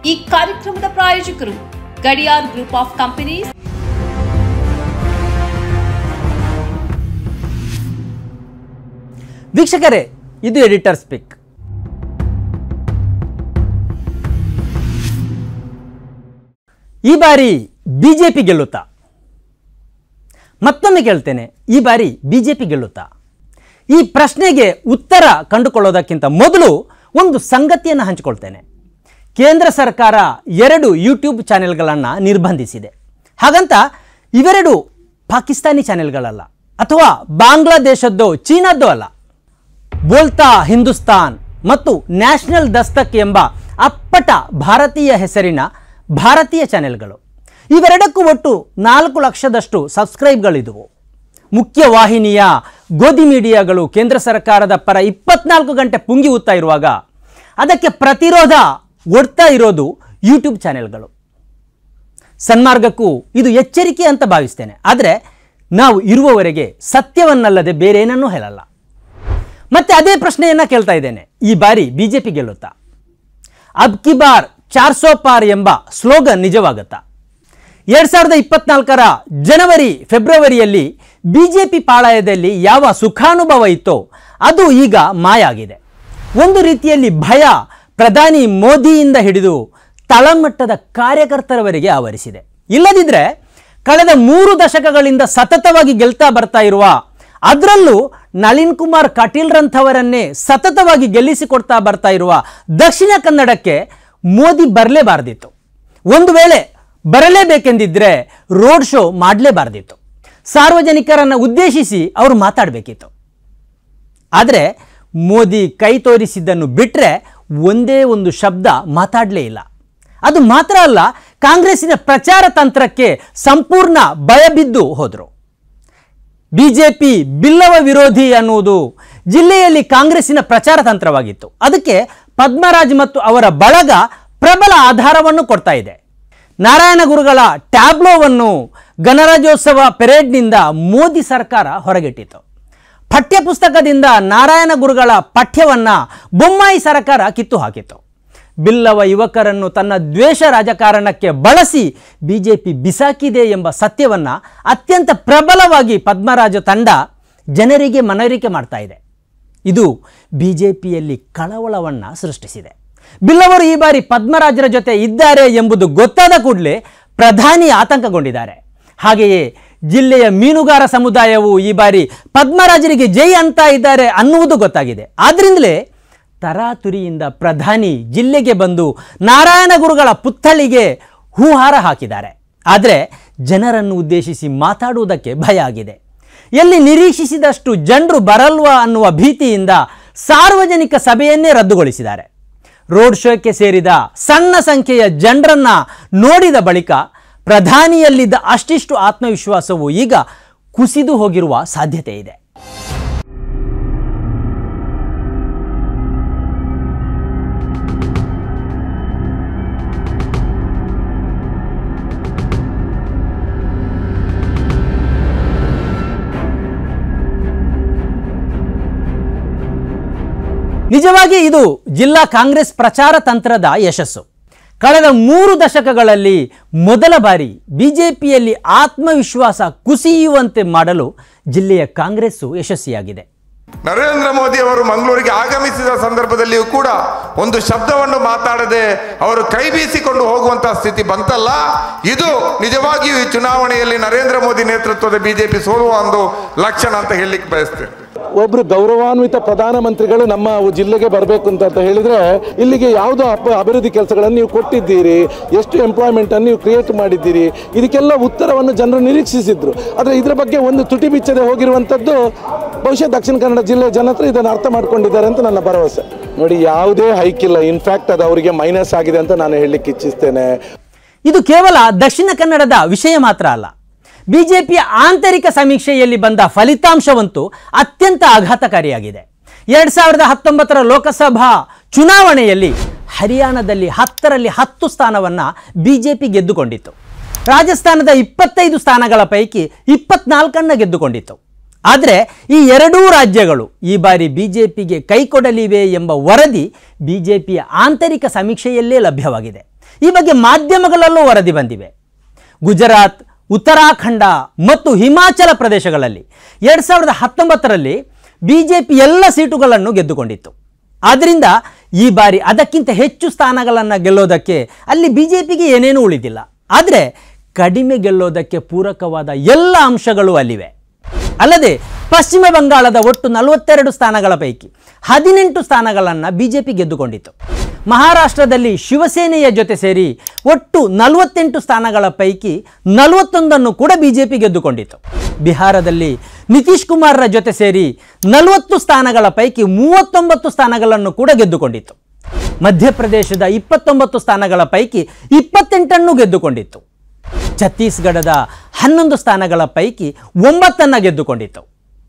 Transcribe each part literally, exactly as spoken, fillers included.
ಈ ಕಾರ್ಯಕ್ರಮದ ಪ್ರಾಯೋಜಕರು ಗಡಿಯಾರ್ ಗ್ರೂಪ್ ಆಫ್ ಕಂಪನೀಸ್. ವೀಕ್ಷಕರೇ, ಇದು ಎಡಿಟರ್ ಸ್ಪೀಕ್. ಈ ಬಾರಿ ಬಿಜೆಪಿ ಗೆಲ್ಲುತ್ತಾ? ಮತ್ತೊಮ್ಮೆ ಕೇಳ್ತೇನೆ, ಈ ಬಾರಿ ಬಿಜೆಪಿ ಗೆಲ್ಲುತ್ತಾ? ಈ ಪ್ರಶ್ನೆಗೆ ಉತ್ತರ ಕಂಡುಕೊಳ್ಳೋದಕ್ಕಿಂತ ಮೊದಲು ಒಂದು ಸಂಗತಿಯನ್ನು ಹಂಚಿಕೊಳ್ತೇನೆ. ಕೇಂದ್ರ ಸರ್ಕಾರ ಎರಡು ಯೂಟ್ಯೂಬ್ ಚಾನೆಲ್ಗಳನ್ನು ನಿರ್ಬಂಧಿಸಿದೆ. ಹಾಗಂತ ಇವೆರಡು ಪಾಕಿಸ್ತಾನಿ ಚಾನೆಲ್ಗಳಲ್ಲ, ಅಥವಾ ಬಾಂಗ್ಲಾದೇಶದ್ದೋ ಚೀನಾದ್ದೋ ಅಲ್ಲ. ಬೋಲ್ತಾ ಹಿಂದೂಸ್ತಾನ್ ಮತ್ತು ನ್ಯಾಷನಲ್ ದಸ್ತಕ್ ಎಂಬ ಅಪ್ಪಟ ಭಾರತೀಯ ಹೆಸರಿನ ಭಾರತೀಯ ಚಾನೆಲ್ಗಳು. ಇವೆರಡಕ್ಕೂ ಒಟ್ಟು ನಾಲ್ಕು ಲಕ್ಷದಷ್ಟು ಸಬ್ಸ್ಕ್ರೈಬ್ಗಳಿದ್ದವು. ಮುಖ್ಯ ವಾಹಿನಿಯ ಗೋಧಿ ಮೀಡಿಯಾಗಳು ಕೇಂದ್ರ ಸರ್ಕಾರದ ಪರ ಇಪ್ಪತ್ನಾಲ್ಕು ಗಂಟೆ ಪುಂಗಿ ಊತ್ತಾ ಇರುವಾಗ ಅದಕ್ಕೆ ಪ್ರತಿರೋಧ ಒಡ್ತಾ ಇರೋದು ಯೂಟ್ಯೂಬ್ ಚಾನೆಲ್ಗಳು. ಸನ್ಮಾರ್ಗಕ್ಕೂ ಇದು ಎಚ್ಚರಿಕೆ ಅಂತ ಭಾವಿಸ್ತೇನೆ. ಆದರೆ ನಾವು ಇರುವವರೆಗೆ ಸತ್ಯವನ್ನಲ್ಲದೆ ಬೇರೇನನ್ನೂ ಹೇಳಲ್ಲ. ಮತ್ತೆ ಅದೇ ಪ್ರಶ್ನೆಯನ್ನು ಕೇಳ್ತಾ ಇದ್ದೇನೆ, ಈ ಬಾರಿ ಬಿಜೆಪಿ ಗೆಲ್ಲುತ್ತಾ? ಅಬ್ ಕಿ ಬಾರ್ ಚಾರ್ ಸೋ ಪಾರ್ ಎಂಬ ಸ್ಲೋಗನ್ ನಿಜವಾಗುತ್ತಾ? ಎರಡು ಸಾವಿರದ ಇಪ್ಪತ್ನಾಲ್ಕರ ಜನವರಿ ಫೆಬ್ರವರಿಯಲ್ಲಿ ಬಿಜೆಪಿ ಪಾಳಯದಲ್ಲಿ ಯಾವ ಸುಖಾನುಭವ ಇತ್ತೋ ಅದು ಈಗ ಮಾಯ ಆಗಿದೆ. ಒಂದು ರೀತಿಯಲ್ಲಿ ಭಯ ಪ್ರಧಾನಿ ಮೋದಿಯಿಂದ ಹಿಡಿದು ತಳಮಟ್ಟದ ಕಾರ್ಯಕರ್ತರವರೆಗೆ ಆವರಿಸಿದೆ. ಇಲ್ಲದಿದ್ದರೆ ಕಳೆದ ಮೂರು ದಶಕಗಳಿಂದ ಸತತವಾಗಿ ಗೆಲ್ತಾ ಬರ್ತಾ ಇರುವ, ಅದರಲ್ಲೂ ನಳಿನ್ ಕುಮಾರ್ ಕಟೀಲ್ರಂಥವರನ್ನೇ ಸತತವಾಗಿ ಗೆಲ್ಲಿಸಿಕೊಡ್ತಾ ಬರ್ತಾ ಇರುವ ದಕ್ಷಿಣ ಕನ್ನಡಕ್ಕೆ ಮೋದಿ ಬರಲೇಬಾರ್ದಿತ್ತು. ಒಂದು ವೇಳೆ ಬರಲೇಬೇಕೆಂದಿದ್ರೆ ರೋಡ್ ಶೋ ಮಾಡಲೇಬಾರ್ದಿತ್ತು. ಸಾರ್ವಜನಿಕರನ್ನು ಉದ್ದೇಶಿಸಿ ಅವರು ಮಾತಾಡಬೇಕಿತ್ತು. ಆದರೆ ಮೋದಿ ಕೈ ತೋರಿಸಿದ್ದನ್ನು ಬಿಟ್ಟರೆ ಒಂದೇ ಒಂದು ಶಬ್ದ ಮಾತಾಡಲೇ ಇಲ್ಲ. ಅದು ಮಾತ್ರ ಅಲ್ಲ, ಕಾಂಗ್ರೆಸ್ಸಿನ ಪ್ರಚಾರ ತಂತ್ರಕ್ಕೆ ಸಂಪೂರ್ಣ ಭಯಬಿದ್ದು ಹೋದರು. ಬಿಜೆಪಿ ಬಿಲ್ಲವ ವಿರೋಧಿ ಅನ್ನುವುದು ಜಿಲ್ಲೆಯಲ್ಲಿ ಕಾಂಗ್ರೆಸ್ಸಿನ ಪ್ರಚಾರ ತಂತ್ರವಾಗಿತ್ತು. ಅದಕ್ಕೆ ಪದ್ಮರಾಜ್ ಮತ್ತು ಅವರ ಬಳಗ ಪ್ರಬಲ ಆಧಾರವನ್ನು ಕೊಡ್ತಾ ಇದೆ. ನಾರಾಯಣ ಗುರುಗಳ ಟ್ಯಾಬ್ಲೋವನ್ನು ಗಣರಾಜ್ಯೋತ್ಸವ ಪೆರೇಡ್ನಿಂದ ಮೋದಿ ಸರ್ಕಾರ ಹೊರಗಿಟ್ಟಿತು. ಪಠ್ಯಪುಸ್ತಕದಿಂದ ನಾರಾಯಣ ಗುರುಗಳ ಪಠ್ಯವನ್ನು ಬೊಮ್ಮಾಯಿ ಸರ್ಕಾರ ಕಿತ್ತು ಹಾಕಿತು. ಬಿಲ್ಲವ ಯುವಕರನ್ನು ತನ್ನ ದ್ವೇಷ ರಾಜಕಾರಣಕ್ಕೆ ಬಳಸಿ ಬಿಜೆಪಿ ಬಿಸಾಕಿದೆ ಎಂಬ ಸತ್ಯವನ್ನು ಅತ್ಯಂತ ಪ್ರಬಲವಾಗಿ ಪದ್ಮರಾಜ ತಂಡ ಜನರಿಗೆ ಮನವರಿಕೆ ಮಾಡ್ತಾ ಇದೆ. ಇದು ಬಿಜೆಪಿಯಲ್ಲಿ ಕಳವಳವನ್ನು ಸೃಷ್ಟಿಸಿದೆ. ಬಿಲ್ಲವರು ಈ ಬಾರಿ ಪದ್ಮರಾಜರ ಜೊತೆ ಇದ್ದಾರೆ ಎಂಬುದು ಗೊತ್ತಾದ ಕೂಡಲೇ ಪ್ರಧಾನಿ ಆತಂಕಗೊಂಡಿದ್ದಾರೆ. ಹಾಗೆಯೇ ಜಿಲ್ಲೆಯ ಮೀನುಗಾರ ಸಮುದಾಯವು ಈ ಬಾರಿ ಪದ್ಮರಾಜರಿಗೆ ಜೈ ಅಂತ ಇದ್ದಾರೆ ಅನ್ನುವುದು ಗೊತ್ತಾಗಿದೆ. ಆದ್ದರಿಂದಲೇ ತರಾತುರಿಯಿಂದ ಪ್ರಧಾನಿ ಜಿಲ್ಲೆಗೆ ಬಂದು ನಾರಾಯಣ ಗುರುಗಳ ಪುತ್ಥಳಿಗೆ ಹೂಹಾರ ಹಾಕಿದ್ದಾರೆ. ಆದರೆ ಜನರನ್ನು ಉದ್ದೇಶಿಸಿ ಮಾತಾಡುವುದಕ್ಕೆ ಭಯ ಆಗಿದೆ. ಎಲ್ಲಿ ನಿರೀಕ್ಷಿಸಿದಷ್ಟು ಜನರು ಬರಲ್ವಾ ಅನ್ನುವ ಭೀತಿಯಿಂದ ಸಾರ್ವಜನಿಕ ಸಭೆಯನ್ನೇ ರದ್ದುಗೊಳಿಸಿದ್ದಾರೆ. ರೋಡ್ ಶೋಕ್ಕೆ ಸೇರಿದ ಸಣ್ಣ ಸಂಖ್ಯೆಯ ಜನರನ್ನು ನೋಡಿದ ಬಳಿಕ ಪ್ರಧಾನಿಯಲ್ಲಿದ್ದ ಅಷ್ಟಿಷ್ಟು ಆತ್ಮವಿಶ್ವಾಸವು ಈಗ ಕುಸಿದು ಹೋಗಿರುವ ಸಾಧ್ಯತೆ ಇದೆ. ನಿಜವಾಗಿ ಇದು ಜಿಲ್ಲಾ ಕಾಂಗ್ರೆಸ್ ಪ್ರಚಾರ ತಂತ್ರದ ಯಶಸ್ಸು. ಕಳೆದ ಮೂರು ದಶಕಗಳಲ್ಲಿ ಮೊದಲ ಬಾರಿ ಬಿಜೆಪಿಯಲ್ಲಿ ಆತ್ಮವಿಶ್ವಾಸ ಕುಸಿಯುವಂತೆ ಮಾಡಲು ಜಿಲ್ಲೆಯ ಕಾಂಗ್ರೆಸ್ಸು ಯಶಸ್ವಿಯಾಗಿದೆ. ನರೇಂದ್ರ ಮೋದಿ ಅವರು ಮಂಗಳೂರಿಗೆ ಆಗಮಿಸಿದ ಸಂದರ್ಭದಲ್ಲಿಯೂ ಕೂಡ ಒಂದು ಶಬ್ದವನ್ನು ಮಾತಾಡದೆ ಅವರು ಕೈ ಬೀಸಿಕೊಂಡು ಹೋಗುವಂತಹ ಸ್ಥಿತಿ ಬಂತಲ್ಲ, ಇದು ನಿಜವಾಗಿಯೂ ಈ ಚುನಾವಣೆಯಲ್ಲಿ ನರೇಂದ್ರ ಮೋದಿ ನೇತೃತ್ವದ ಬಿಜೆಪಿ ಸೋಲುವ ಒಂದು ಲಕ್ಷಣ ಅಂತ ಹೇಳಲಿಕ್ಕೆ ಬಯಸ್ತೇನೆ. ಒಬ್ರು ಗೌರವಾನ್ವಿತ ಪ್ರಧಾನಮಂತ್ರಿಗಳು ನಮ್ಮ ಜಿಲ್ಲೆಗೆ ಬರಬೇಕು ಅಂತ ಹೇಳಿದ್ರೆ ಇಲ್ಲಿಗೆ ಯಾವುದೋ ಅಭಿವೃದ್ಧಿ ಕೆಲಸಗಳನ್ನು ನೀವು ಕೊಟ್ಟಿದ್ದೀರಿ, ಎಷ್ಟು ಎಂಪ್ಲಾಯ್ಮೆಂಟ್ ಅನ್ನು ನೀವು ಕ್ರಿಯೇಟ್ ಮಾಡಿದ್ದೀರಿ, ಇದಕ್ಕೆಲ್ಲ ಉತ್ತರವನ್ನು ಜನರು ನಿರೀಕ್ಷಿಸಿದ್ರು. ಆದರೆ ಇದರ ಬಗ್ಗೆ ಒಂದು ತುಟಿ ಬಿಚ್ಚದೆ ಹೋಗಿರುವಂಥದ್ದು ಬಹುಶಃ ದಕ್ಷಿಣ ಕನ್ನಡ ಜಿಲ್ಲೆ ಜನರು ಇದನ್ನು ಅರ್ಥ ಮಾಡ್ಕೊಂಡಿದ್ದಾರೆ ಅಂತ ನನ್ನ ಭರವಸೆ. ನೋಡಿ, ಯಾವುದೇ ಹೈಕ್ ಇಲ್ಲ, ಇನ್ಫ್ಯಾಕ್ಟ್ ಅದು ಅವರಿಗೆ ಮೈನಸ್ ಆಗಿದೆ ಅಂತ ನಾನು ಹೇಳಲಿಕ್ಕೆ ಇಚ್ಛಿಸ್ತೇನೆ. ಇದು ಕೇವಲ ದಕ್ಷಿಣ ಕನ್ನಡದ ವಿಷಯ ಮಾತ್ರ ಅಲ್ಲ. ಬಿಜೆಪಿಯ ಆಂತರಿಕ ಸಮೀಕ್ಷೆಯಲ್ಲಿ ಬಂದ ಫಲಿತಾಂಶವಂತೂ ಅತ್ಯಂತ ಆಘಾತಕಾರಿಯಾಗಿದೆ. ಎರಡು ಸಾವಿರದ ಹತ್ತೊಂಬತ್ತರ ಲೋಕಸಭಾ ಚುನಾವಣೆಯಲ್ಲಿ ಹರಿಯಾಣದಲ್ಲಿ ಹತ್ತರಲ್ಲಿ ಹತ್ತು ಸ್ಥಾನವನ್ನು ಬಿಜೆಪಿ ಗೆದ್ದುಕೊಂಡಿತ್ತು. ರಾಜಸ್ಥಾನದ ಇಪ್ಪತ್ತೈದು ಸ್ಥಾನಗಳ ಪೈಕಿ ಇಪ್ಪತ್ನಾಲ್ಕನ್ನು ಗೆದ್ದುಕೊಂಡಿತ್ತು. ಆದರೆ ಈ ಎರಡೂ ರಾಜ್ಯಗಳು ಈ ಬಾರಿ ಬಿಜೆಪಿಗೆ ಕೈಕೊಡಲಿವೆ ಎಂಬ ವರದಿ ಬಿಜೆಪಿಯ ಆಂತರಿಕ ಸಮೀಕ್ಷೆಯಲ್ಲೇ ಲಭ್ಯವಾಗಿದೆ. ಈ ಬಗ್ಗೆ ಮಾಧ್ಯಮಗಳಲ್ಲೂ ವರದಿ ಬಂದಿವೆ. ಗುಜರಾತ್, ಉತ್ತರಾಖಂಡ ಮತ್ತು ಹಿಮಾಚಲ ಪ್ರದೇಶಗಳಲ್ಲಿ ಎರಡು ಸಾವಿರದ ಹತ್ತೊಂಬತ್ತರಲ್ಲಿ ಬಿ ಜೆ ಪಿ ಎಲ್ಲ ಸೀಟುಗಳನ್ನು ಗೆದ್ದುಕೊಂಡಿತ್ತು. ಆದ್ದರಿಂದ ಈ ಬಾರಿ ಅದಕ್ಕಿಂತ ಹೆಚ್ಚು ಸ್ಥಾನಗಳನ್ನು ಗೆಲ್ಲೋದಕ್ಕೆ ಅಲ್ಲಿ ಬಿ ಜೆ ಪಿಗೆ ಏನೇನೂ ಉಳಿದಿಲ್ಲ. ಆದರೆ ಕಡಿಮೆ ಗೆಲ್ಲೋದಕ್ಕೆ ಪೂರಕವಾದ ಎಲ್ಲ ಅಂಶಗಳು ಅಲ್ಲಿವೆ. ಅಲ್ಲದೆ ಪಶ್ಚಿಮ ಬಂಗಾಳದ ಒಟ್ಟು ನಲವತ್ತೆರಡು ಸ್ಥಾನಗಳ ಪೈಕಿ ಹದಿನೆಂಟು ಸ್ಥಾನಗಳನ್ನು ಬಿ ಜೆ ಪಿ ಗೆದ್ದುಕೊಂಡಿತ್ತು. ಮಹಾರಾಷ್ಟ್ರದಲ್ಲಿ ಶಿವಸೇನೆಯ ಜೊತೆ ಸೇರಿ ಒಟ್ಟು ನಲವತ್ತೆಂಟು ಸ್ಥಾನಗಳ ಪೈಕಿ ನಲವತ್ತೊಂದನ್ನು ಕೂಡ ಬಿ ಜೆ ಪಿ ಗೆದ್ದುಕೊಂಡಿತ್ತು. ಬಿಹಾರದಲ್ಲಿ ನಿತೀಶ್ ಕುಮಾರ್ರ ಜೊತೆ ಸೇರಿ ನಲವತ್ತು ಸ್ಥಾನಗಳ ಪೈಕಿ ಮೂವತ್ತೊಂಬತ್ತು ಸ್ಥಾನಗಳನ್ನು ಕೂಡ ಗೆದ್ದುಕೊಂಡಿತ್ತು. ಮಧ್ಯಪ್ರದೇಶದ ಇಪ್ಪತ್ತೊಂಬತ್ತು ಸ್ಥಾನಗಳ ಪೈಕಿ ಇಪ್ಪತ್ತೆಂಟನ್ನು ಗೆದ್ದುಕೊಂಡಿತ್ತು. ಛತ್ತೀಸ್ಗಢದ ಹನ್ನೊಂದು ಸ್ಥಾನಗಳ ಪೈಕಿ ಒಂಬತ್ತನ್ನು ಗೆದ್ದುಕೊಂಡಿತ್ತು.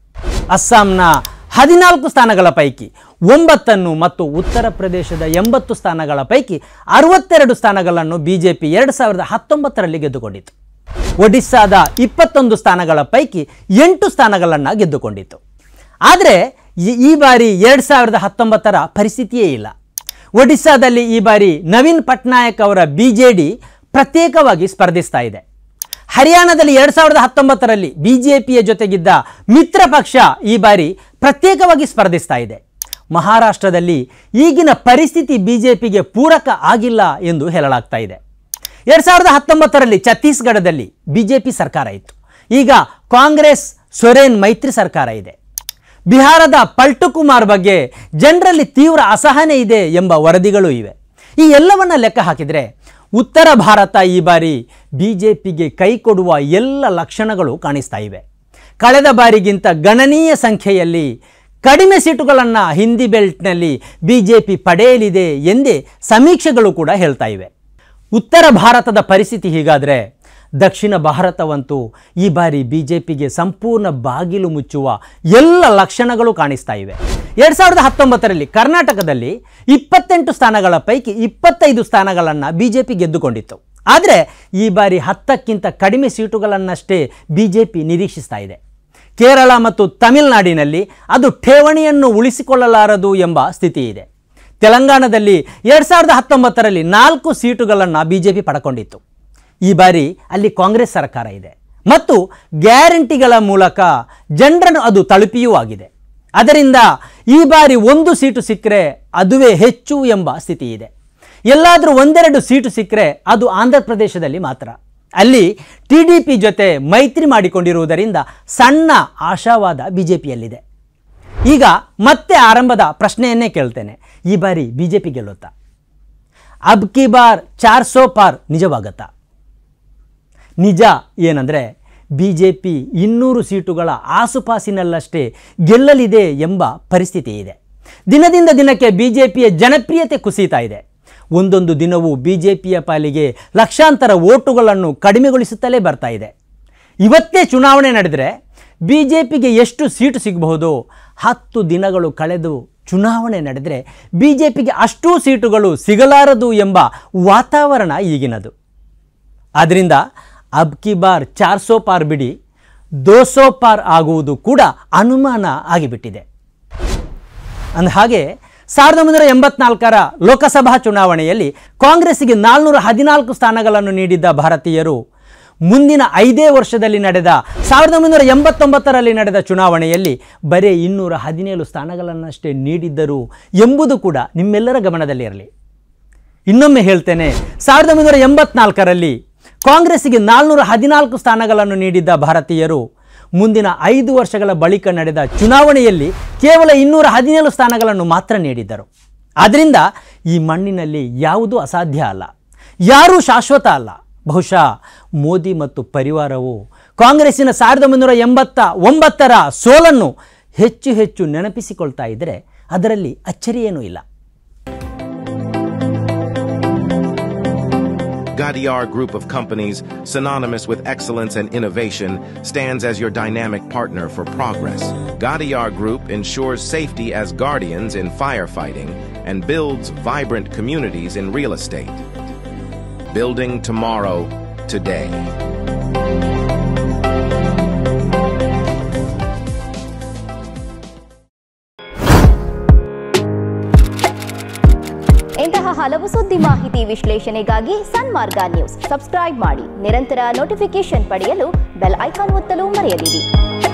ಅಸ್ಸಾಂನ ಹದಿನಾಲ್ಕು ಸ್ಥಾನಗಳ ಪೈಕಿ ಒಂಬತ್ತನ್ನು ಮತ್ತು ಉತ್ತರ ಪ್ರದೇಶದ ಎಂಬತ್ತು ಸ್ಥಾನಗಳ ಪೈಕಿ ಅರವತ್ತೆರಡು ಸ್ಥಾನಗಳನ್ನು ಬಿಜೆಪಿ ಎರಡು ಸಾವಿರದ ಹತ್ತೊಂಬತ್ತರಲ್ಲಿ ಗೆದ್ದುಕೊಂಡಿತ್ತು. ಒಡಿಸ್ಸಾದ ಇಪ್ಪತ್ತೊಂದು ಸ್ಥಾನಗಳ ಪೈಕಿ ಎಂಟು ಸ್ಥಾನಗಳನ್ನು ಗೆದ್ದುಕೊಂಡಿತ್ತು. ಆದರೆ ಈ ಬಾರಿ ಎರಡು ಸಾವಿರದ ಹತ್ತೊಂಬತ್ತರ ಪರಿಸ್ಥಿತಿಯೇ ಇಲ್ಲ. ಒಡಿಸ್ಸಾದಲ್ಲಿ ಈ ಬಾರಿ ನವೀನ್ ಪಟ್ನಾಯಕ್ ಅವರ ಬಿ ಜೆ ಡಿ ಪ್ರತ್ಯೇಕವಾಗಿ ಸ್ಪರ್ಧಿಸ್ತಾ ಇದೆ. ಹರಿಯಾಣದಲ್ಲಿ ಎರಡು ಸಾವಿರದ ಹತ್ತೊಂಬತ್ತರಲ್ಲಿ ಬಿ ಜೆ ಪಿಯ ಜೊತೆಗಿದ್ದ ಮಿತ್ರ ಪಕ್ಷ ಈ ಬಾರಿ ಪ್ರತ್ಯೇಕವಾಗಿ ಸ್ಪರ್ಧಿಸ್ತಾ ಇದೆ. ಮಹಾರಾಷ್ಟ್ರದಲ್ಲಿ ಈಗಿನ ಪರಿಸ್ಥಿತಿ ಬಿ ಜೆ ಪಿಗೆ ಪೂರಕ ಆಗಿಲ್ಲ ಎಂದು ಹೇಳಲಾಗ್ತಾ ಇದೆ. ಎರಡು ಸಾವಿರದ ಹತ್ತೊಂಬತ್ತರಲ್ಲಿ ಛತ್ತೀಸ್ಗಢದಲ್ಲಿ ಬಿ ಜೆ ಪಿ ಸರ್ಕಾರ ಇತ್ತು. ಈಗ ಕಾಂಗ್ರೆಸ್ ಸೊರೇನ್ ಮೈತ್ರಿ ಸರ್ಕಾರ ಇದೆ. ಬಿಹಾರದ ಪಲ್ಟು ಕುಮಾರ್ ಬಗ್ಗೆ ಜನರಲ್ಲಿ ತೀವ್ರ ಅಸಹನೆ ಇದೆ ಎಂಬ ವರದಿಗಳು ಇವೆ. ಈ ಎಲ್ಲವನ್ನ ಲೆಕ್ಕ ಹಾಕಿದರೆ ಉತ್ತರ ಭಾರತ ಈ ಬಾರಿ ಬಿ ಜೆ ಪಿಗೆ ಕೈ ಕೊಡುವ ಎಲ್ಲ ಲಕ್ಷಣಗಳು ಕಾಣಿಸ್ತಾ ಇವೆ. ಕಳೆದ ಬಾರಿಗಿಂತ ಗಣನೀಯ ಸಂಖ್ಯೆಯಲ್ಲಿ ಕಡಿಮೆ ಸೀಟುಗಳನ್ನು ಹಿಂದಿ ಬೆಲ್ಟ್ನಲ್ಲಿ ಬಿ ಜೆ ಪಿ ಪಡೆಯಲಿದೆ ಎಂದೇ ಸಮೀಕ್ಷೆಗಳು ಕೂಡ ಹೇಳ್ತಾ ಇವೆ. ಉತ್ತರ ಭಾರತದ ಪರಿಸ್ಥಿತಿ ಹೀಗಾದರೆ ದಕ್ಷಿಣ ಭಾರತವಂತೂ ಈ ಬಾರಿ ಬಿ ಜೆ ಪಿಗೆ ಸಂಪೂರ್ಣ ಬಾಗಿಲು ಮುಚ್ಚುವ ಎಲ್ಲ ಲಕ್ಷಣಗಳು ಕಾಣಿಸ್ತಾ ಇವೆ. ಎರಡು ಸಾವಿರದ ಹತ್ತೊಂಬತ್ತರಲ್ಲಿ ಕರ್ನಾಟಕದಲ್ಲಿ ಇಪ್ಪತ್ತೆಂಟು ಸ್ಥಾನಗಳ ಪೈಕಿ ಇಪ್ಪತ್ತೈದು ಸ್ಥಾನಗಳನ್ನು ಬಿ ಜೆ ಪಿ ಗೆದ್ದುಕೊಂಡಿತ್ತು. ಆದರೆ ಈ ಬಾರಿ ಹತ್ತಕ್ಕಿಂತ ಕಡಿಮೆ ಸೀಟುಗಳನ್ನಷ್ಟೇ ಬಿ ಜೆ ಪಿ ನಿರೀಕ್ಷಿಸ್ತಾ ಇದೆ. ಕೇರಳ ಮತ್ತು ತಮಿಳುನಾಡಿನಲ್ಲಿ ಅದು ಠೇವಣಿಯನ್ನು ಉಳಿಸಿಕೊಳ್ಳಲಾರದು ಎಂಬ ಸ್ಥಿತಿ ಇದೆ. ತೆಲಂಗಾಣದಲ್ಲಿ ಎರಡು ಸಾವಿರದ ಹತ್ತೊಂಬತ್ತರಲ್ಲಿ ನಾಲ್ಕು ಸೀಟುಗಳನ್ನು ಬಿ ಜೆ ಪಿ ಪಡ್ಕೊಂಡಿತ್ತು. ಈ ಬಾರಿ ಅಲ್ಲಿ ಕಾಂಗ್ರೆಸ್ ಸರ್ಕಾರ ಇದೆ ಮತ್ತು ಗ್ಯಾರಂಟಿಗಳ ಮೂಲಕ ಜನರನ್ನು ಅದು ತಲುಪಿಯೂ ಆಗಿದೆ. ಅದರಿಂದ ಈ ಬಾರಿ ಒಂದು ಸೀಟು ಸಿಕ್ಕರೆ ಅದುವೇ ಹೆಚ್ಚು ಎಂಬ ಸ್ಥಿತಿ ಇದೆ. ಎಲ್ಲಾದರೂ ಒಂದೆರಡು ಸೀಟು ಸಿಕ್ಕರೆ ಅದು ಆಂಧ್ರ ಪ್ರದೇಶದಲ್ಲಿ ಮಾತ್ರ. ಅಲ್ಲಿ ಟಿ ಡಿ ಪಿ ಜೊತೆ ಮೈತ್ರಿ ಮಾಡಿಕೊಂಡಿರುವುದರಿಂದ ಸಣ್ಣ ಆಶಾವಾದ ಬಿ ಜೆ ಪಿಯಲ್ಲಿದೆ. ಈಗ ಮತ್ತೆ ಆರಂಭದ ಪ್ರಶ್ನೆಯನ್ನೇ ಕೇಳ್ತೇನೆ, ಈ ಬಾರಿ ಬಿ ಜೆ ಪಿ ಗೆಲ್ಲುತ್ತಾ? ಅಬ್ ಕಿ ಬಾರ್ ಚಾರ್ ಸೋ ಪಾರ್ ನಿಜವಾಗತ್ತಾ? ನಿಜ ಏನಂದರೆ ಬಿ ಜೆ ಪಿ ಇನ್ನೂರು ಸೀಟುಗಳ ಆಸುಪಾಸಿನಲ್ಲಷ್ಟೇ ಗೆಲ್ಲಲಿದೆ ಎಂಬ ಪರಿಸ್ಥಿತಿ ಇದೆ. ದಿನದಿಂದ ದಿನಕ್ಕೆ ಬಿ ಜೆ ಪಿಯ ಜನಪ್ರಿಯತೆ ಕುಸಿತಾ ಇದೆ. ಒಂದೊಂದು ದಿನವೂ ಬಿ ಜೆ ಪಿಯ ಪಾಲಿಗೆ ಲಕ್ಷಾಂತರ ಓಟುಗಳನ್ನು ಕಡಿಮೆಗೊಳಿಸುತ್ತಲೇ ಬರ್ತಾ ಇದೆ. ಇವತ್ತೇ ಚುನಾವಣೆ ನಡೆದರೆ ಬಿ ಜೆ ಪಿಗೆ ಎಷ್ಟು ಸೀಟು ಸಿಗಬಹುದು? ಹತ್ತು ದಿನಗಳು ಕಳೆದು ಚುನಾವಣೆ ನಡೆದರೆ ಬಿ ಜೆ ಪಿಗೆ ಅಷ್ಟೂ ಸೀಟುಗಳು ಸಿಗಲಾರದು ಎಂಬ ವಾತಾವರಣ ಈಗಿನದು. ಆದ್ದರಿಂದ ಅಬ್ ಕಿ ಬಾರ್ ಚಾರ್ ಸೋ ಪಾರ್ ಬಿಡಿ, ದೋ ಸೋ ಪಾರ್ ಆಗುವುದು ಕೂಡ ಅನುಮಾನ ಆಗಿಬಿಟ್ಟಿದೆ. ಅಂದ ಹಾಗೆ ಸಾವಿರದ ಒಂಬೈನೂರ ಎಂಬತ್ನಾಲ್ಕರ ಲೋಕಸಭಾ ಚುನಾವಣೆಯಲ್ಲಿ ಕಾಂಗ್ರೆಸ್ಸಿಗೆ ನಾಲ್ನೂರ ಹದಿನಾಲ್ಕು ಸ್ಥಾನಗಳನ್ನು ನೀಡಿದ್ದ ಭಾರತೀಯರು ಮುಂದಿನ ಐದೇ ವರ್ಷದಲ್ಲಿ ನಡೆದ ಸಾವಿರದ ಒಂಬೈನೂರ ಎಂಬತ್ತೊಂಬತ್ತರಲ್ಲಿ ನಡೆದ ಚುನಾವಣೆಯಲ್ಲಿ ಬರೀ ಇನ್ನೂರ ಹದಿನೇಳು ಸ್ಥಾನಗಳನ್ನಷ್ಟೇ ನೀಡಿದ್ದರು ಎಂಬುದು ಕೂಡ ನಿಮ್ಮೆಲ್ಲರ ಗಮನದಲ್ಲಿರಲಿ. ಇನ್ನೊಮ್ಮೆ ಹೇಳ್ತೇನೆ, ಸಾವಿರದ ಒಂಬೈನೂರ ಎಂಬತ್ನಾಲ್ಕರಲ್ಲಿ ಕಾಂಗ್ರೆಸ್ಸಿಗೆ ನಾಲ್ನೂರ ಹದಿನಾಲ್ಕು ಸ್ಥಾನಗಳನ್ನು ನೀಡಿದ್ದ ಭಾರತೀಯರು ಮುಂದಿನ ಐದು ವರ್ಷಗಳ ಬಳಿಕ ನಡೆದ ಚುನಾವಣೆಯಲ್ಲಿ ಕೇವಲ ಇನ್ನೂರ ಹದಿನೇಳು ಸ್ಥಾನಗಳನ್ನು ಮಾತ್ರ ನೀಡಿದ್ದರು. ಆದ್ದರಿಂದ ಈ ಮಣ್ಣಿನಲ್ಲಿ ಯಾವುದೂ ಅಸಾಧ್ಯ ಅಲ್ಲ, ಯಾರೂ ಶಾಶ್ವತ ಅಲ್ಲ. ಬಹುಶಃ ಮೋದಿ ಮತ್ತು ಪರಿವಾರವು ಕಾಂಗ್ರೆಸ್ಸಿನ ಸಾವಿರದ ಒಂಬೈನೂರ ಎಂಬತ್ತ ಒಂಬತ್ತರ ಸೋಲನ್ನು ಹೆಚ್ಚು ಹೆಚ್ಚು ನೆನಪಿಸಿಕೊಳ್ತಾ ಇದ್ದರೆ ಅದರಲ್ಲಿ ಅಚ್ಚರಿಯೇನೂ ಇಲ್ಲ. Gadiar Group of companies, synonymous with excellence and innovation, stands as your dynamic partner for progress. Gadiar Group ensures safety as guardians in firefighting and builds vibrant communities in real estate. Building tomorrow, today. ಇಂತಹ ಹಲವು ಸುದ್ದಿ ಮಾಹಿತಿ ವಿಶ್ಲೇಷಣೆಗಾಗಿ ಸನ್ಮಾರ್ಗ news subscribe ಮಾಡಿ. ನಿರಂತರ notification ಪಡೆಯಲು bell icon ಒತ್ತಲು ಮರೆಯದಿರಿ.